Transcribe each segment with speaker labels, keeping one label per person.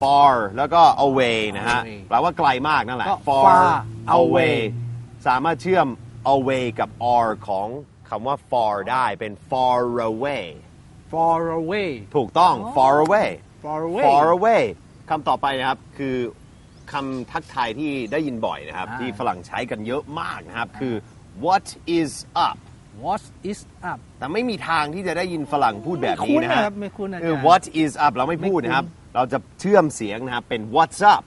Speaker 1: far แล้วก็ away นะฮะแปลว่าไกลมากนั่นแหละ far away สามารถเชื่อม away กับ r ของคำว่า far ได้เป็น far away
Speaker 2: far away
Speaker 1: ถูกต้อง far away
Speaker 2: far away
Speaker 1: far away คำต่อไปนะครับคือคำทักทายที่ได้ยินบ่อยนะครับที่ฝรั่งใช้กันเยอะมากนะครับคือ what is up
Speaker 2: what is up
Speaker 1: แต่ไม่มีทางที่จะได้ยินฝรั่งพูดแบบนี้นะฮะ
Speaker 2: ไม่คุ้นนะ
Speaker 1: what is up เราไม่พูดนะครับเราจะเชื่อมเสียงนะครับเป็น what's up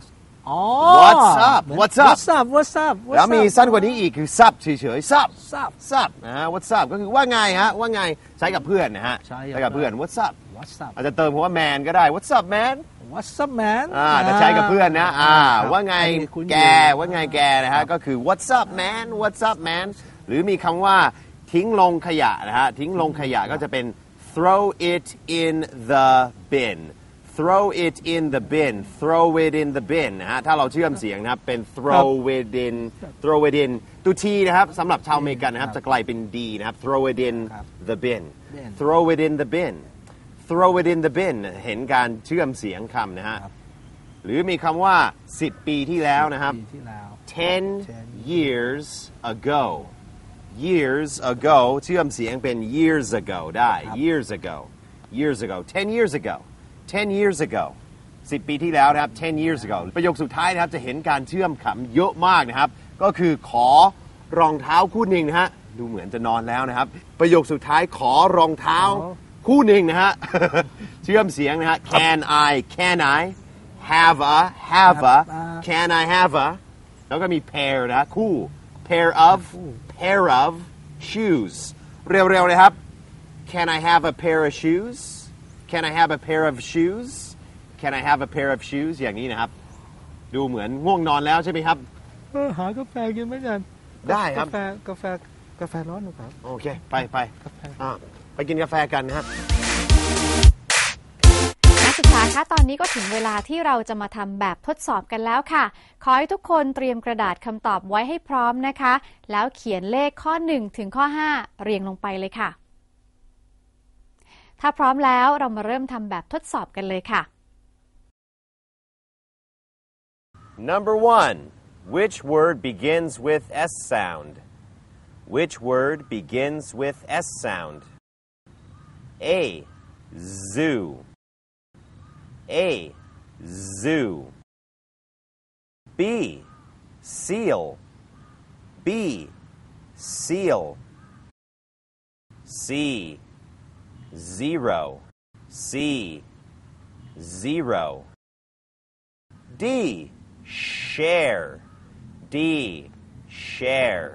Speaker 1: what's up what's up
Speaker 2: what's up
Speaker 1: แล้วมีสั้นกว่านี้อีกคือ sup เฉยๆ sup
Speaker 2: sup
Speaker 1: นะฮะ what's up ก็คือว่าไงฮะว่าไงใช้กับเพื่อนนะฮะใช้กับเพื่อน what's up อาจจะเติมคำว่า man ก็ได้ what's up man
Speaker 2: what's up man
Speaker 1: แต่ใช้กับเพื่อนนะว่าไงแกว่าไงแกนะฮะก็คือ what's up man what's up man หรือมีคำว่าทิ้งลงขยะนะฮะทิ้งลงขยะก็จะเป็น throw it in the bin throw it in the bin throw it in the bin นะฮะถ้าเราเชื่อมเสียงนะครับเป็น throw it in throw it in ตัว t นะครับสำหรับชาวอเมริกันนะครับจะกลายเป็น d นะครับ throw it in the bin throw it in the bin throw it in the bin เห็นการเชื่อมเสียงคำนะฮะหรือมีคำว่า10 ปีที่แล้วนะครับ10 years ago years ago เชื่อมเสียงเป็น years ago ได้ years ago 10 years ago 10 years ago 10 ปีที่แล้วนะครับ10 years ago ประโยคสุดท้ายนะครับจะเห็นการเชื่อมคำเยอะมากนะครับก็คือขอรองเท้าคู่หนึ่งนะฮะดูเหมือนจะนอนแล้วนะครับประโยคสุดท้ายขอรองเท้าคู่หนึ่งนะฮะ เชื่อมเสียงนะฮะ can I have a can I have a แล้วก็มี pair นะคู่ pair of shoes เร็วๆเลยครับ can I have a pair of shoes can I have a pair of shoes can I have a pair of shoes อย่างนี้นะครับดูเหมือนง่วงนอนแล้วใช่ไหมครับ
Speaker 2: หากาแฟกินไหมกัน
Speaker 1: ได้ครับ
Speaker 2: กาแฟร้อนหรือเปล่า
Speaker 1: โอเคไปกินกาแฟกันนะฮะ
Speaker 3: นักศึกษาคะตอนนี้ก็ถึงเวลาที่เราจะมาทำแบบทดสอบกันแล้วค่ะขอให้ทุกคนเตรียมกระดาษคำตอบไว้ให้พร้อมนะคะแล้วเขียนเลขข้อ1ถึงข้อ5เรียงลงไปเลยค่ะถ้าพร้อมแล้วเรามาเริ่มทำแบบทดสอบกันเลยค่ะ
Speaker 1: Number 1 Which word begins with S sound Which word begins with S sound A zoo A zoo B seal B seal C zero C zero D share D share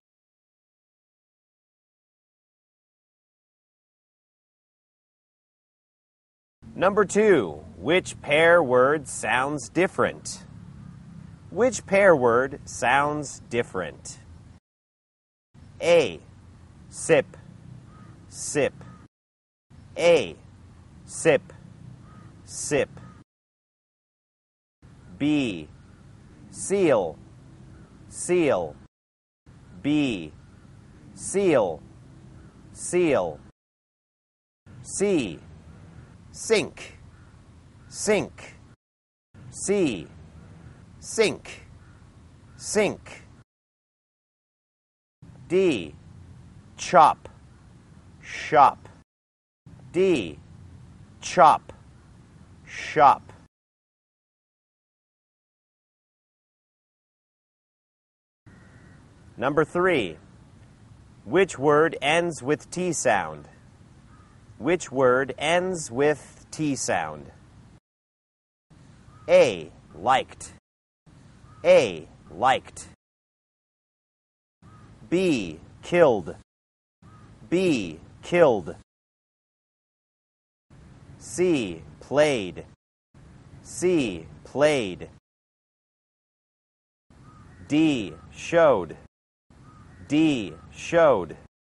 Speaker 1: Number 2 Which pair word sounds different Which pair word sounds different A sip sip A sip sip B seal seal B seal seal C sink sink C sink sink D chop shop D chop shop Number 3 Which word ends with T sound? Which word ends with T sound? A liked A liked B killed B killed C played C played D showed D showed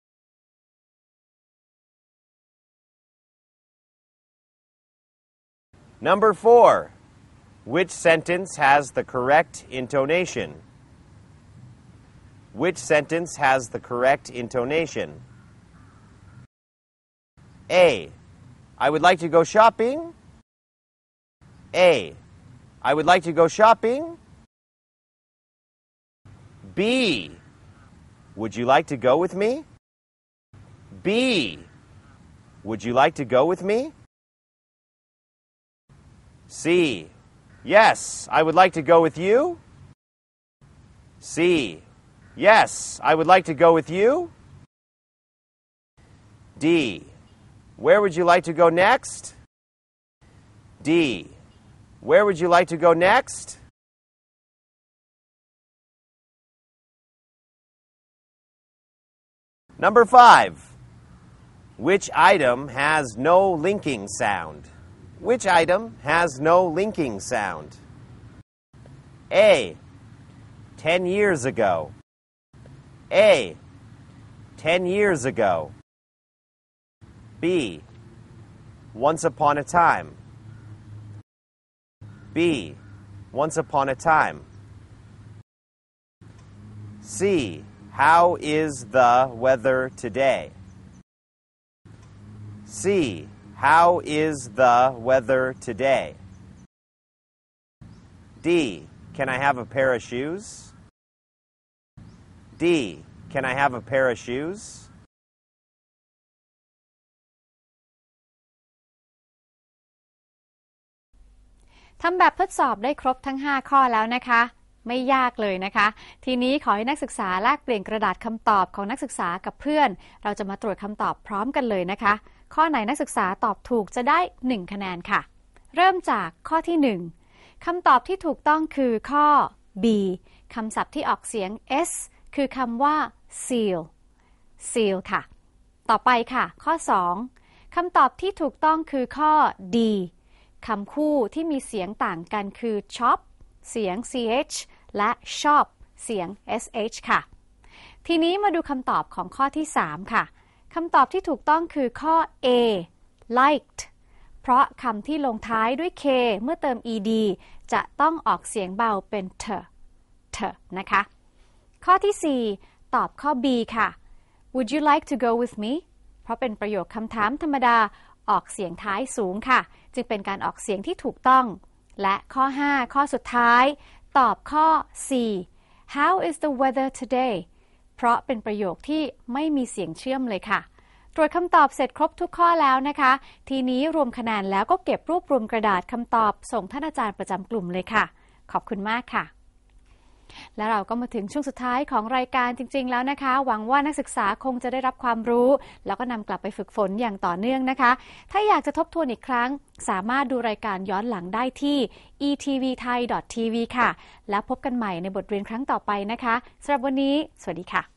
Speaker 1: Number 4 Which sentence has the correct intonation? Which sentence has the correct intonation? A I would like to go shopping. A. I would like to go shopping. B. Would you like to go with me? B. Would you like to go with me? C. Yes, I would like to go with you. C. Yes, I would like to go with you. D. Where would you like to go next? D. Where would you like to go next? Number 5. Which item has no linking sound? Which item has no linking sound? A. 10 years ago. A. 10 years ago. B. Once upon a time. B. Once upon a time. C. How is the weather today? C. How is the weather today? D. Can I have a pair of shoes? D. Can I have a pair of shoes?
Speaker 3: ทำแบบทดสอบได้ครบทั้ง5ข้อแล้วนะคะไม่ยากเลยนะคะทีนี้ขอให้นักศึกษาแลกเปลี่ยนกระดาษคำตอบของนักศึกษากับเพื่อนเราจะมาตรวจคำตอบพร้อมกันเลยนะคะข้อไหนนักศึกษาตอบถูกจะได้1คะแนนค่ะเริ่มจากข้อที่1คำตอบที่ถูกต้องคือข้อ B คำศัพท์ที่ออกเสียง S คือคำว่า seal ค่ะต่อไปค่ะข้อ2คำตอบที่ถูกต้องคือข้อ D คำคู่ที่มีเสียงต่างกันคือ chop เสียง ch และ shop เสียง sh ค่ะทีนี้มาดูคำตอบของข้อที่3ค่ะคำตอบที่ถูกต้องคือข้อ A liked เพราะคำที่ลงท้ายด้วย k เมื่อเติม ed จะต้องออกเสียงเบาเป็น t นะคะข้อที่4ตอบข้อ B ค่ะ Would you like to go with me เพราะเป็นประโยคคำถามธรรมดาออกเสียงท้ายสูงค่ะจึงเป็นการออกเสียงที่ถูกต้องและข้อ5ข้อสุดท้ายตอบข้อ C How is the weather today เพราะเป็นประโยคที่ไม่มีเสียงเชื่อมเลยค่ะตรวจคำตอบเสร็จครบทุกข้อแล้วนะคะทีนี้รวมคะแนนแล้วก็เก็บรวบรวมกระดาษคำตอบส่งท่านอาจารย์ประจำกลุ่มเลยค่ะขอบคุณมากค่ะและเราก็มาถึงช่วงสุดท้ายของรายการจริงๆแล้วนะคะหวังว่านักศึกษาคงจะได้รับความรู้แล้วก็นำกลับไปฝึกฝนอย่างต่อเนื่องนะคะถ้าอยากจะทบทวนอีกครั้งสามารถดูรายการย้อนหลังได้ที่ etvthai.tv ค่ะแล้วพบกันใหม่ในบทเรียนครั้งต่อไปนะคะสำหรับวันนี้สวัสดีค่ะ